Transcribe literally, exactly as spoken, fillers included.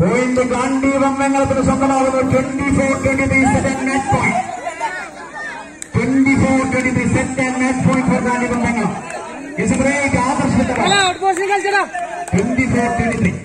Point Gandheevam വെങ്ങളത്തിന് സ്വന്തമാകുന്നു. Twenty four twenty three second match point. Twenty four twenty three second match point for Gandheevam Vengalam. ആകർഷിക്കുന്ന twenty four twenty three